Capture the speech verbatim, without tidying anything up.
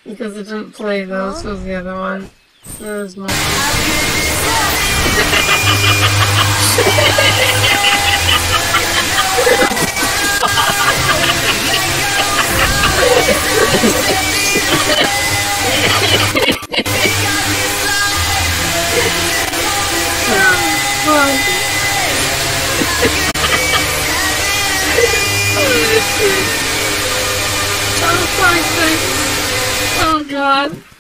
Because it didn't play those, was the other one. There was more. Oh, God.